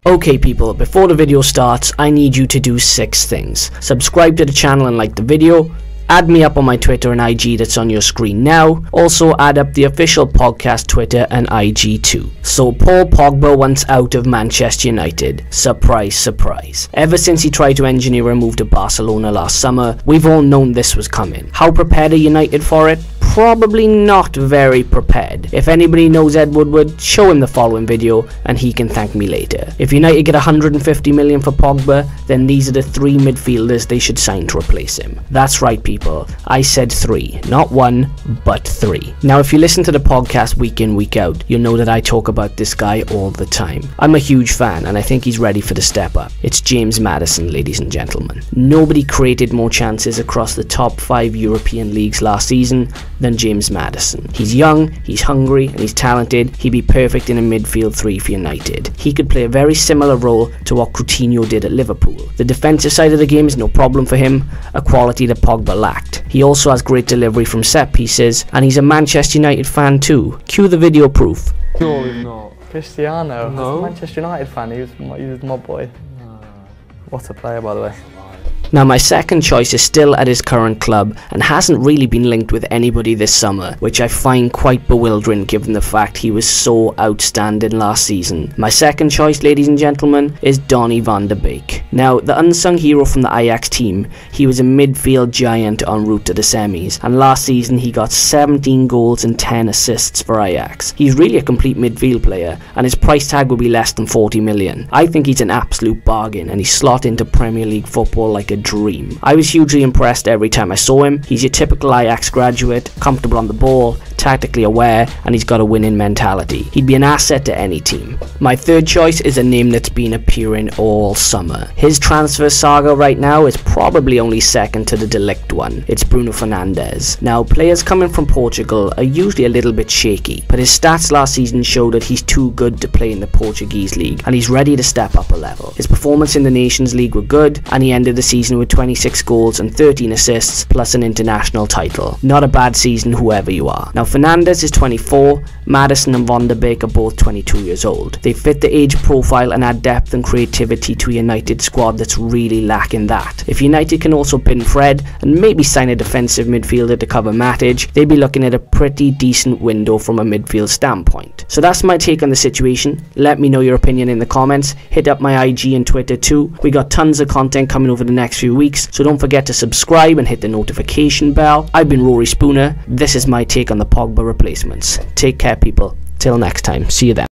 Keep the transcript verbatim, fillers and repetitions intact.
Okay people, before the video starts, I need you to do six things. Subscribe to the channel and like the video. Add me up on my Twitter and I G that's on your screen now. Also add up the official podcast Twitter and I G too. So Paul Pogba wants out of Manchester United. Surprise, surprise. Ever since he tried to engineer a move to Barcelona last summer, we've all known this was coming. How prepared are United for it? Probably not very prepared. If anybody knows Ed Woodward, show him the following video and he can thank me later. If United get one hundred fifty million for Pogba, then these are the three midfielders they should sign to replace him. That's right people, I said three, not one, but three. Now if you listen to the podcast week in, week out, you'll know that I talk about this guy all the time. I'm a huge fan and I think he's ready for the step up. It's James Maddison, ladies and gentlemen. Nobody created more chances across the top five European leagues last season than James Maddison. He's young, he's hungry, and he's talented. He'd be perfect in a midfield three for United. He could play a very similar role to what Coutinho did at Liverpool. The defensive side of the game is no problem for him, a quality that Pogba lacked. He also has great delivery from set pieces, and he's a Manchester United fan too. Cue the video proof. Surely not. Cristiano, No. Manchester United fan, he was, he was my boy. No. What a player, by the way. Now my second choice is still at his current club and hasn't really been linked with anybody this summer, which I find quite bewildering given the fact he was so outstanding last season. My second choice, ladies and gentlemen, is Donny van de Beek. Now the unsung hero from the Ajax team, he was a midfield giant en route to the semis, and last season he got seventeen goals and ten assists for Ajax. He's really a complete midfield player and his price tag will be less than forty million. I think he's an absolute bargain and he's slot into Premier League football like a dream. I was hugely impressed every time I saw him. He's your typical Ajax graduate, comfortable on the ball, tactically aware, and he's got a winning mentality. He'd be an asset to any team. My third choice is a name that's been appearing all summer. His transfer saga right now is probably only second to the De Ligt one. It's Bruno Fernandes. Now, players coming from Portugal are usually a little bit shaky, but his stats last season show that he's too good to play in the Portuguese league, and he's ready to step up a level. His performance in the Nations League were good, and he ended the season with twenty-six goals and thirteen assists, plus an international title. Not a bad season, whoever you are. Now, Fernandes is twenty-four, Maddison and Van de Beek are both twenty-two years old. They fit the age profile and add depth and creativity to a United squad that's really lacking that. If United can also pin Fred and maybe sign a defensive midfielder to cover Matic, they'd be looking at a pretty decent window from a midfield standpoint. So that's my take on the situation. Let me know your opinion in the comments. Hit up my I G and Twitter too. We got tons of content coming over the next few weeks, so don't forget to subscribe and hit the notification bell. I've been Ruairi Spooner. This is my take on the Pogba replacements. Take care people. Till next time. See you then.